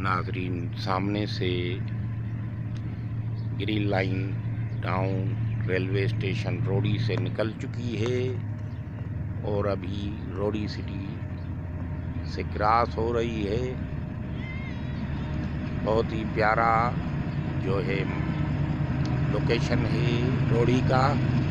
नाजरीन, सामने से green line town railway station Rohri से निकल चुकी है और अभी रोहरी सिटी से क्रॉस हो रही है। बहुत ही प्यारा जो है लोकेशन है रोहरी का।